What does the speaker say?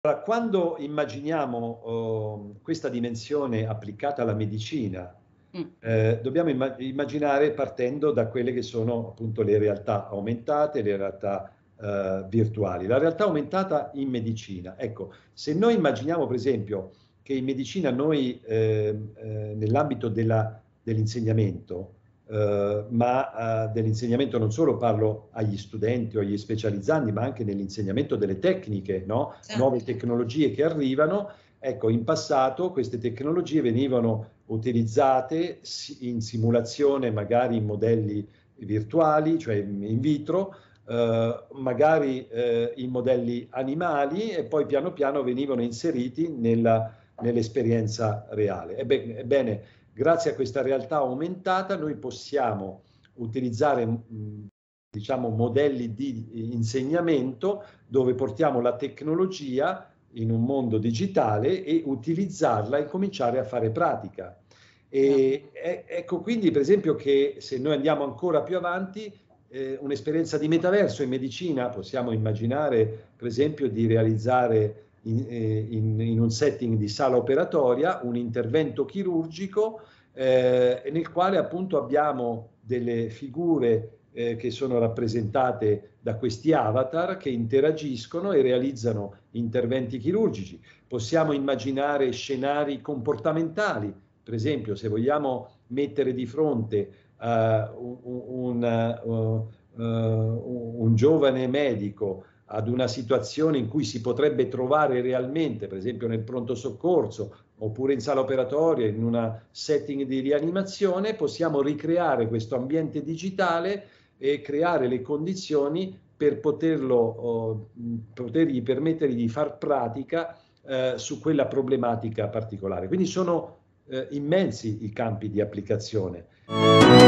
Allora, quando immaginiamo questa dimensione applicata alla medicina, dobbiamo immaginare partendo da quelle che sono appunto le realtà aumentate, le realtà virtuali. La realtà aumentata in medicina. Ecco, se noi immaginiamo per esempio che in medicina noi nell'ambito dell'insegnamento, ma dell'insegnamento non solo parlo agli studenti o agli specializzandi, ma anche nell'insegnamento delle tecniche, no? Nuove tecnologie che arrivano. Ecco, in passato queste tecnologie venivano utilizzate in simulazione, magari in modelli virtuali, cioè in vitro, magari in modelli animali e poi piano piano venivano inseriti nell'esperienza reale. Ebbene, grazie a questa realtà aumentata noi possiamo utilizzare diciamo, modelli di insegnamento dove portiamo la tecnologia in un mondo digitale e utilizzarla e cominciare a fare pratica. E ecco quindi per esempio che se noi andiamo ancora più avanti, un'esperienza di metaverso in medicina possiamo immaginare per esempio di realizzare in un setting di sala operatoria un intervento chirurgico nel quale appunto abbiamo delle figure che sono rappresentate da questi avatar che interagiscono e realizzano interventi chirurgici. Possiamo immaginare scenari comportamentali, per esempio se vogliamo mettere di fronte un giovane medico ad una situazione in cui si potrebbe trovare realmente, per esempio nel pronto soccorso oppure in sala operatoria, in una setting di rianimazione, possiamo ricreare questo ambiente digitale e creare le condizioni per potergli permettere di far pratica su quella problematica particolare. Quindi sono immensi i campi di applicazione.